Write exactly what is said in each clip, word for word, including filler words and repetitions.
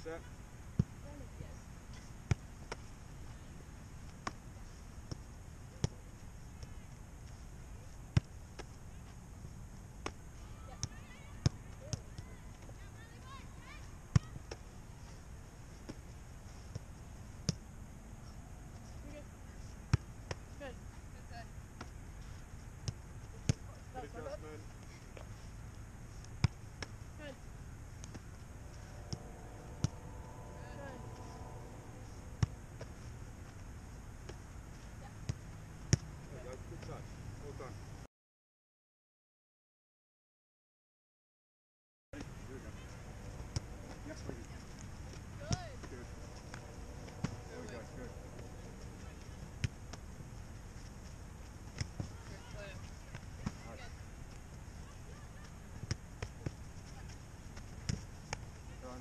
set. Good adjustment. Good. There you go, good touch. Well done. Ready? Here we go. Yes, we do. Good. Good. There we go, good. Nice. Done.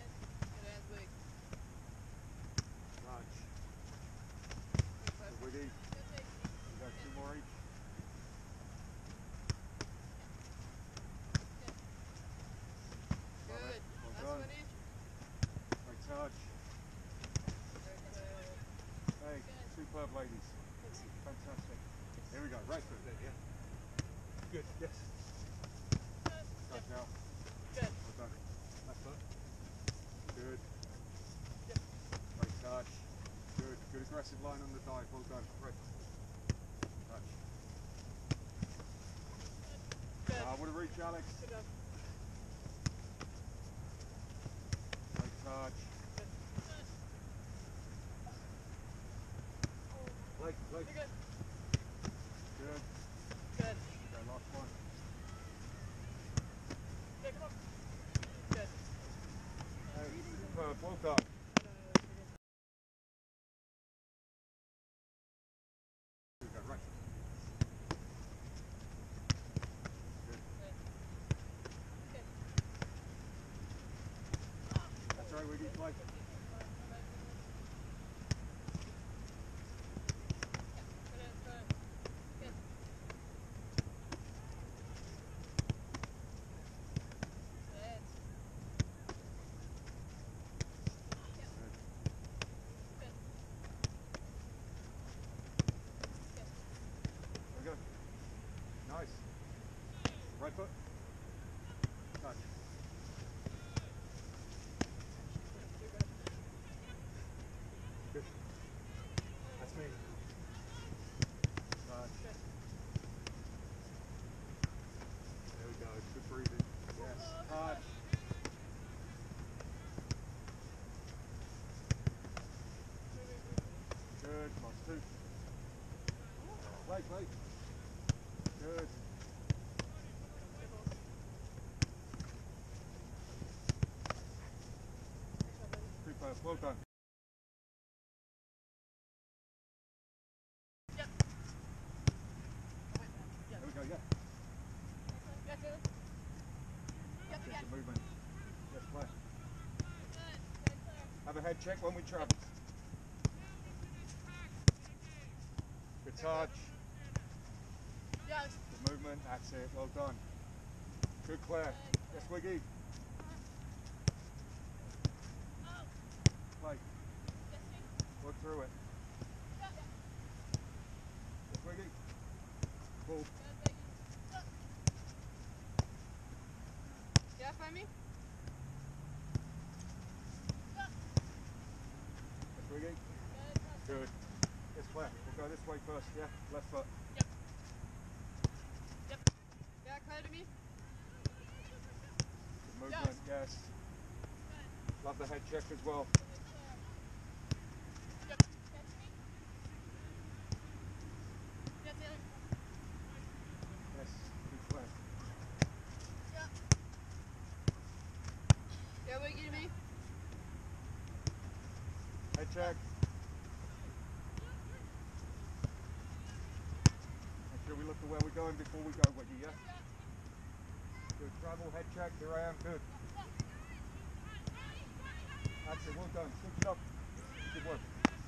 Touch. The wiggy. We got two more each. Love it. Well done. Great touch. Hey, superb ladies. Fantastic. Here we go. Right foot there, yeah. Good, yes. Touch out. Good. Well done. Left foot. Good. Great touch. Good. Good aggressive line on the dive. Well done. Right foot. Touch. Good. Uh, what a reach, Alex. Good job. Great touch. Leg, leg. You're good. Good. Good. Okay, last one. Yeah, come on. Good. Hey, superb. Well done. Here we go. Right. Good. That's right, Wiggy. Play. There we go. Nice. Right foot. Touch. Good. That's me. Touch. There we go. Good breathing. Yes. Touch. Good. Last two. Play, play. Good. Superb. Well done. Yep. There we go, yeah. Yes, good. Yep, Get again. the movement. Yes, play. Have a head check when we travel. Good touch. Yes. Good movement. That's it. Well done. Good Claire. Yes, Wiggy. Play. Work through it. Yes, Wiggy. Pull. Yeah, find me? Yes, Wiggy. Good. Yes, Claire. We'll go this way first. Yeah. Left foot. Yep. Yep. Yeah, clear to me? Good movement. Yes. Love the head check as well. Yep. Yeah, Taylor. Yes. Good Claire. Yep. Yeah, wait, give me. Head check. Make sure we look at where we're going before we go, Wiggy, yeah? Good travel, head check, here I am, good. That's it, well done, switch it up. Good work.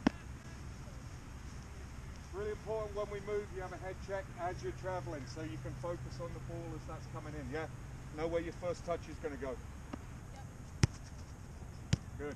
It's really important when we move you have a head check as you're travelling so you can focus on the ball as that's coming in, yeah? Know where your first touch is going to go. Good.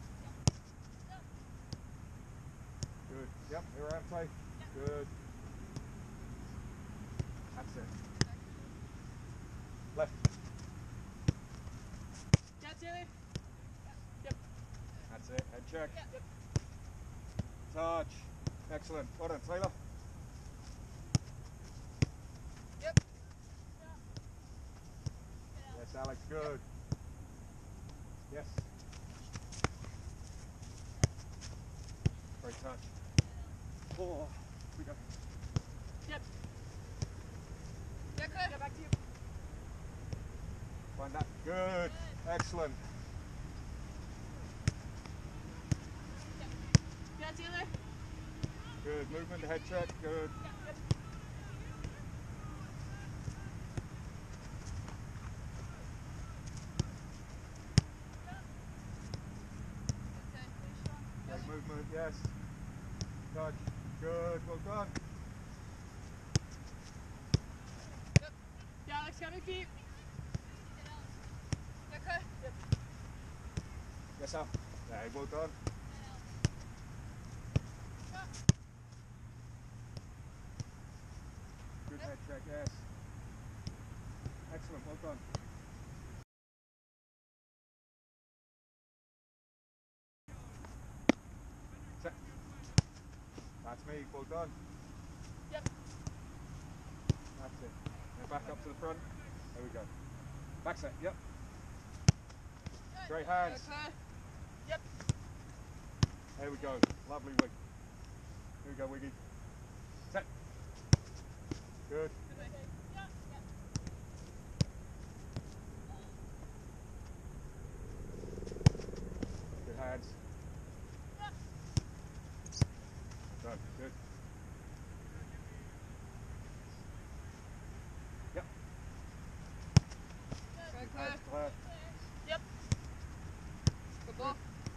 Good. Yep, here I am, Tay. Good. That's it. Left. Yeah, Taylor. Yep. That's it. Head check. Yep. Touch. Excellent. Well done, Taylor. Yep. Yes, Alex. Good. Yes. Great touch. Oh, we go. Yep. Yeah, good. Yeah, back to you. Find that. Good. Excellent. Yeah, Taylor. Good. Movement. Head check. Good. Yeah, yep. Okay, pretty strong. Great movement. Yes. Touch. Good. Well done. Yep. Yeah, Alex, got me feet. Yeah, good. Yep. Yes, Al. Yeah, well done. Good head check. Yes. Excellent. Well done. Set. That's me. Well done. Yep. That's it. Now back up to the front. There we go. Back set. Yep. Great hands. Okay. Yep. There we go. Lovely wig. Here we go, Wiggy. Set. Good. Good hands. Done. Good. Yep. Okay, Hands good. clear. Yep. Good ball.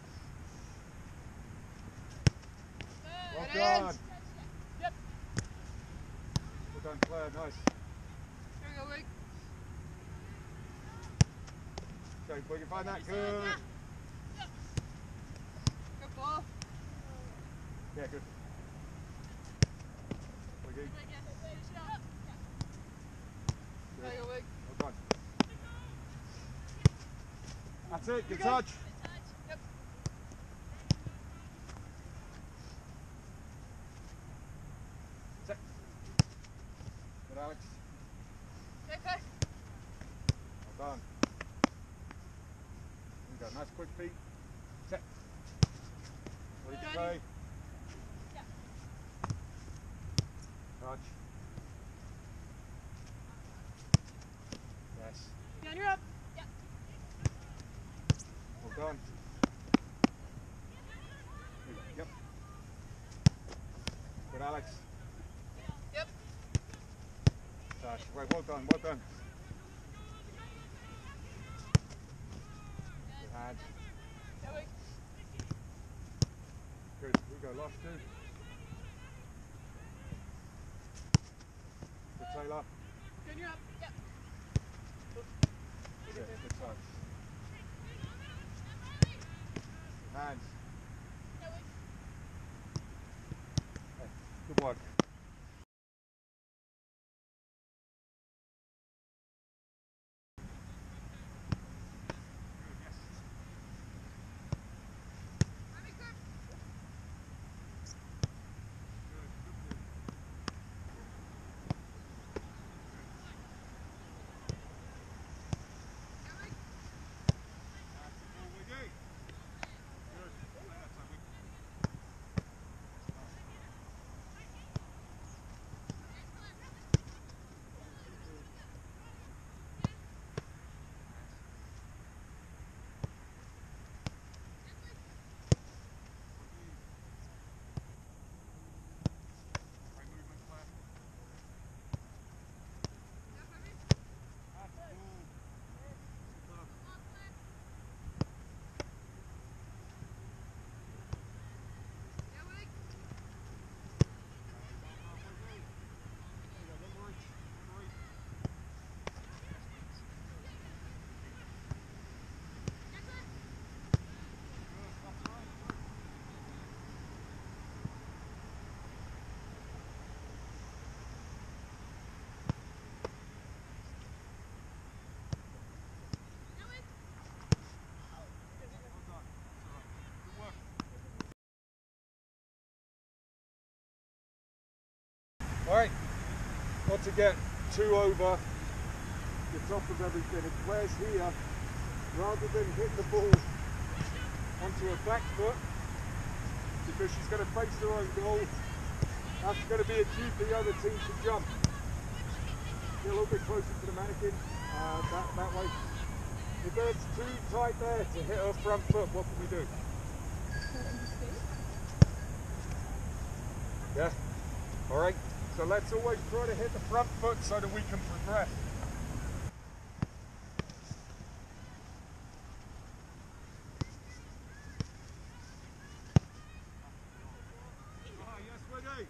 Well Good done. hands. Yep. Well done, Claire. Nice. Here we go, Wig. Okay, we can find that. Good. Good ball. Yeah, good. Wiggy. There you go, Wig. Well done. That's it. Good Good. touch. Yep. Set. Good, Alex. Okay, okay. Well done. Here we go. Nice quick feet. Set. Ready to Good. play. Yeah. Touch. Yes. Yeah, you're up. Yeah. Well done. Here we go. Yep. Good, Alex. Yep. Touch. Right, well done, well done. Good hands. Yeah, Wig. Good. Here we go. Last two. Good, Taylor. Good, you're up. Yep. Good, good touch. Hands. Yeah, Wig. Hey, good work. Alright, not to get too over the top of everything. If Claire's here, rather than hitting the ball onto her back foot, because she's going to face her own goal, that's going to be a cue for the other team to jump. Get a little bit closer to the mannequin, uh, that, that way. If it's too tight there to hit her front foot, what can we do? Yeah? Alright, so let's always try to hit the front foot so that we can progress. Ah, yes, ready.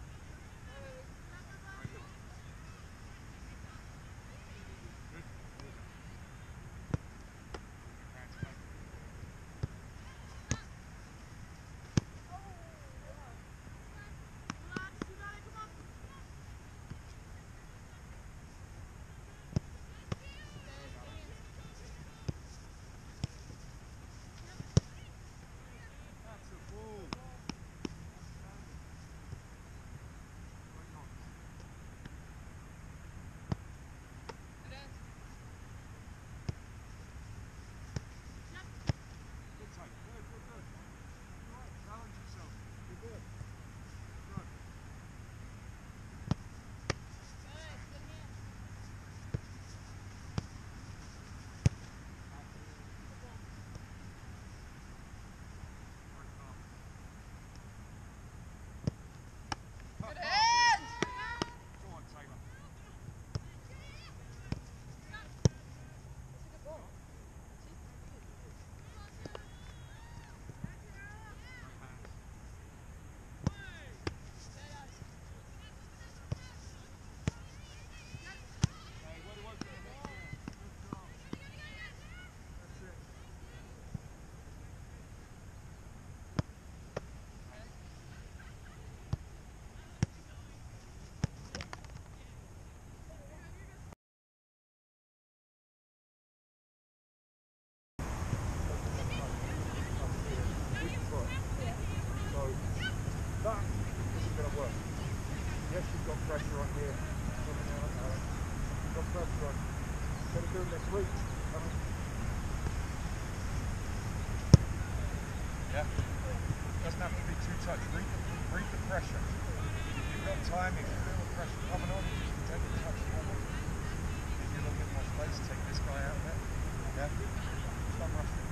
That isn't going to work. Yes, you've got pressure on here. You've got pressure on. Instead of doing this reach, I mean, yeah. Doesn't have to be too tight. Read the, read the pressure. If you've got time, if you feel the pressure coming on, you can take the touch forward. If you're looking at my space, take this guy out there. Yeah. Stop rushing.